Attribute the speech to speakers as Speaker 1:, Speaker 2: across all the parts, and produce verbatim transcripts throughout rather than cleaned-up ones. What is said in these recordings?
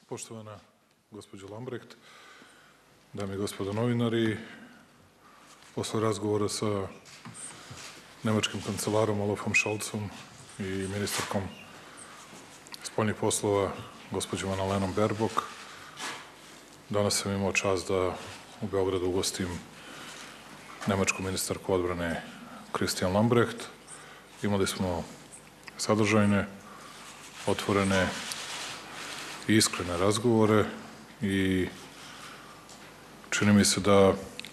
Speaker 1: Poštovana gospođo Lambrecht, dame i gospodo novinari, posle razgovora sa nemačkim kancelarom Olafom Scholzom i ministarkom spoljnih poslova gospođom Annalenom Baerbock, danas sam imao čast da u Beogradu ugostim nemačku ministarku odbrane Christian Lambrecht. Imali smo sadržajne, otvorene i iskrene razgovore i čini mi se da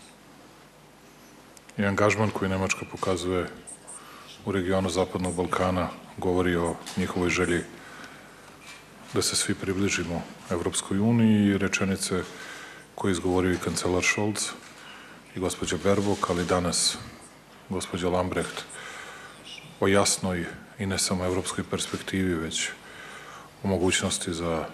Speaker 1: je angažman koji Nemačka pokazuje u regionu Zapadnog Balkana govori o njihovoj želji da se svi približimo Evropskoj uniji i rečenice koje izgovorio i kancelar Scholz i gospođa Baerbock, ali danas gospođa Lambrecht o jasnoj i ne samo evropskoj perspektivi, već o mogućnosti za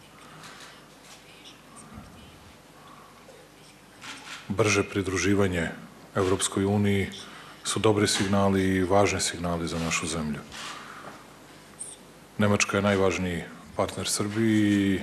Speaker 1: brže pridruživanje Evropskoj uniji su dobri signali i važni signali za našu zemlju. Nemačka je najvažniji partner Srbiji i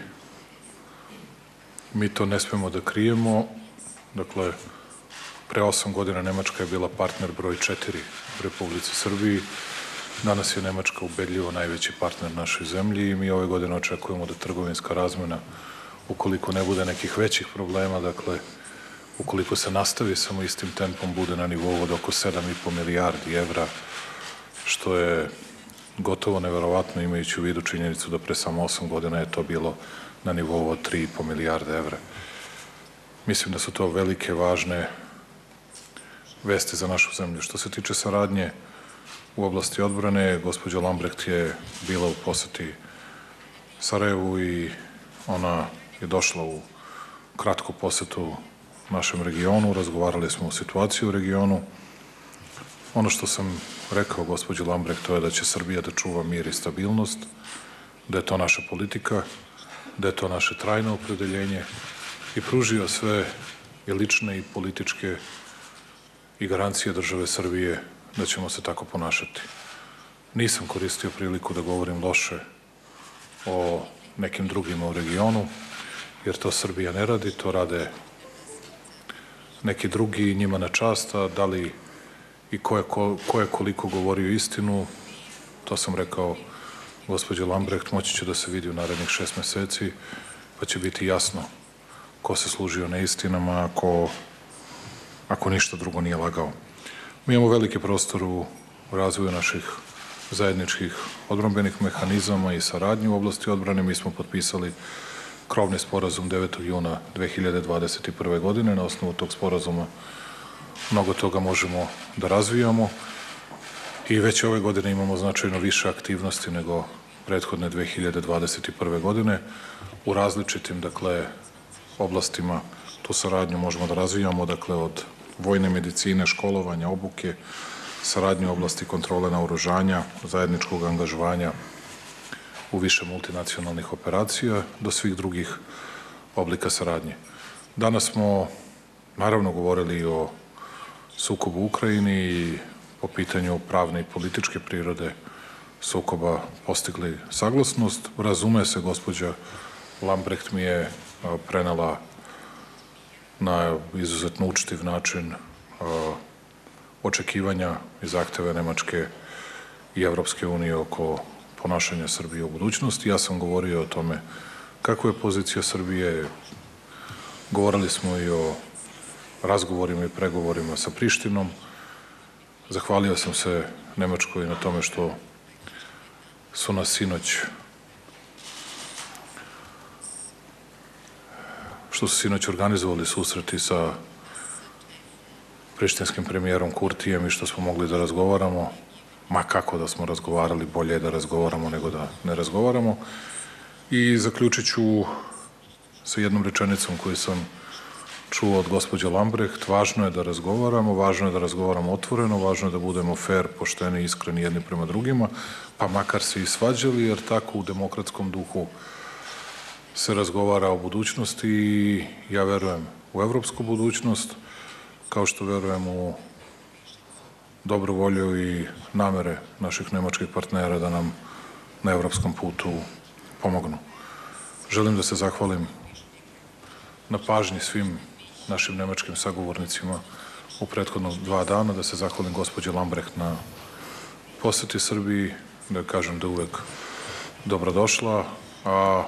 Speaker 1: mi to ne smemo da krijemo. Dakle, pre osam godina Nemačka je bila partner broj četiri u Republici Srbiji. Danas je Nemačka ubedljivo najveći partner našoj zemlji i mi ove godine očekujemo da trgovinska razmena, ukoliko ne bude nekih većih problema, dakle, ukoliko se nastavi samo istim tempom, bude na nivou od oko sedam i po milijardi evra, što je gotovo neverovatno imajući u vidu činjenicu da pre samo osam godina je to bilo na nivou od tri i po milijarde evra. Mislim da su to velike, važne vesti za našu zemlju. Što se tiče saradnje u oblasti odbrane, gospođa Lambrecht je bila u poseti Sarajevu i ona je došla u kratku posetu našem regionu, razgovarali smo o situaciji u regionu. Ono što sam rekao gospođi Lambrecht, to je da će Srbija da čuva mir i stabilnost, da je to naša politika, da je to naše trajno opredeljenje i pružio sve i lične i političke i garancije države Srbije da ćemo se tako ponašati. Nisam koristio priliku da govorim loše o nekim drugima u regionu, jer to Srbija ne radi, to rade neki drugi njima na čast, a da li i ko je, ko, ko je koliko govorio istinu, to sam rekao gospođe Lambrecht, moći će da se vidi u narednih šest meseci, pa će biti jasno ko se služio neistinama, ako, ako ništa drugo nije lagao. Mi imamo veliki prostor u razvoju naših zajedničkih odbrambenih mehanizama i saradnje u oblasti odbrane. Mi smo potpisali krovni sporazum devetog juna dve hiljade dvadeset prve. godine. Na osnovu tog sporazuma mnogo toga možemo da razvijamo i već ove godine imamo značajno više aktivnosti nego prethodne dve hiljade dvadeset prve. godine. U različitim, dakle, oblastima tu saradnju možemo da razvijamo, dakle, od vojne medicine, školovanja, obuke, saradnje u oblasti kontrole naoružanja, zajedničkog angažovanja u više multinacionalnih operacija do svih drugih oblika saradnje. Danas smo naravno govorili o sukobu u Ukrajini i po pitanju pravne i političke prirode sukoba postigli saglasnost. Razume se, gospođa Lambrecht mi je prenela na izuzetno učtiv način očekivanja i zahteve Nemačke i Evropske unije oko ponašanja Srbije u budućnosti. Ja sam govorio o tome kako je pozicija Srbije. Govorili smo i o razgovorima i pregovorima sa Prištinom. Zahvalio sam se Nemačkoj na tome što su nas sinoć što su sinoć organizovali susreti sa prištinskim premijerom Kurtijem i što smo mogli da razgovaramo. Ma kako da smo razgovarali, bolje je da razgovaramo nego da ne razgovaramo. I zaključit ću sa jednom rečenicom koju sam čuo od gospođe Lambrecht. Važno je da razgovaramo, važno je da razgovaramo otvoreno, važno je da budemo fer, pošteni i iskreni jedni prema drugima, pa makar se i svađali, jer tako u demokratskom duhu se razgovara o budućnosti i ja verujem u evropsku budućnost, kao što verujem u dobru volju i namere naših nemačkih partnera da nam na evropskom putu pomognu. Želim da se zahvalim na pažnji svim našim nemačkim sagovornicima u prethodnog dva dana, da se zahvalim gospođi Lambrecht na poseti Srbiji, da kažem da je uvek dobrodošla, a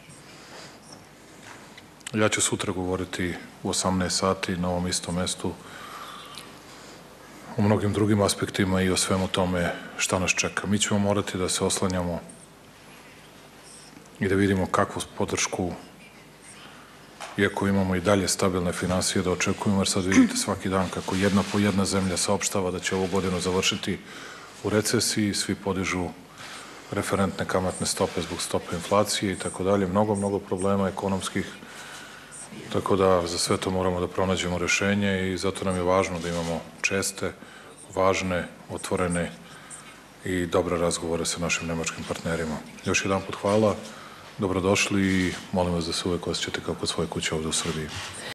Speaker 1: ja ću sutra govoriti u osamnaest sati na ovom istom mestu o mnogim drugim aspektima i o svemu tome šta nas čeka. Mi ćemo morati da se oslanjamo i da vidimo kakvu podršku, iako imamo i dalje stabilne finansije, da očekujemo, jer sad vidite svaki dan kako jedna po jedna zemlja saopštava da će ovu godinu završiti u recesiji, svi podižu referentne kamatne stope zbog stope inflacije i tako dalje. Mnogo, mnogo problema ekonomskih, tako da za sve to moramo da pronađemo rešenje i zato nam je važno da imamo česte, važne, otvorene i dobre razgovore sa našim nemačkim partnerima. Još jedan put hvala, dobrodošli i molim vas da se uvek osjećate kao kod svoje kuće ovde u Srbiji.